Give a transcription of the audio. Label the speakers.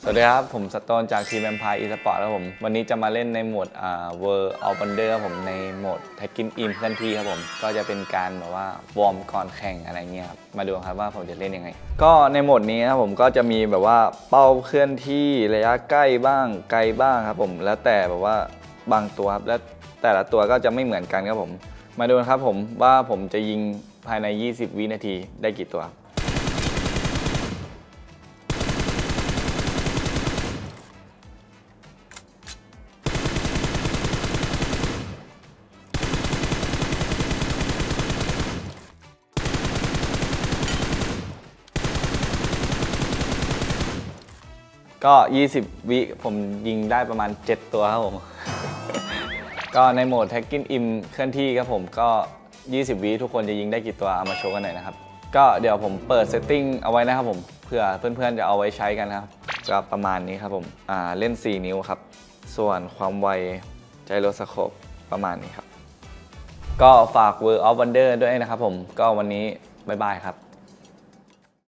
Speaker 1: สวัสดีครับผมสโตนจากทีม Empire Esports ครับผมวันนี้จะมาเล่นในโหมดWorld of Wonder ครับผมในโหมด Tagging In เคลื่อนที่ครับผมก็จะเป็นการแบบว่าวอร์มก่อนแข่งอะไรเงี้ยครับมาดูครับว่าผมจะเล่นยังไงก็ในโหมดนี้ครับผมก็จะมีแบบว่าเป้าเคลื่อนที่ระยะใกล้บ้างไกลบ้างครับผมแล้วแต่แบบว่าบางตัวครับและแต่ละตัวก็จะไม่เหมือนกันครับผมมาดูครับผมว่าผมจะยิงภายใน20วินาทีได้กี่ตัวก็20วิผมยิงได้ประมาณ7ตัวครับผมก็ในโหมด Tagging In เคลื่อนที่ครับผมก็20วิทุกคนจะยิงได้กี่ตัวเอามาโชว์กันหน่อยนะครับก็เดี๋ยวผมเปิดเซตติ้งเอาไว้นะครับผมเพื่อเพื่อนๆจะเอาไว้ใช้กันนะครับก็ประมาณนี้ครับผมเล่น4นิ้วครับส่วนความไวไจโรสโคปประมาณนี้ครับก็ฝาก World of Wonder ด้วยนะครับผมก็วันนี้บ๊ายบายครับ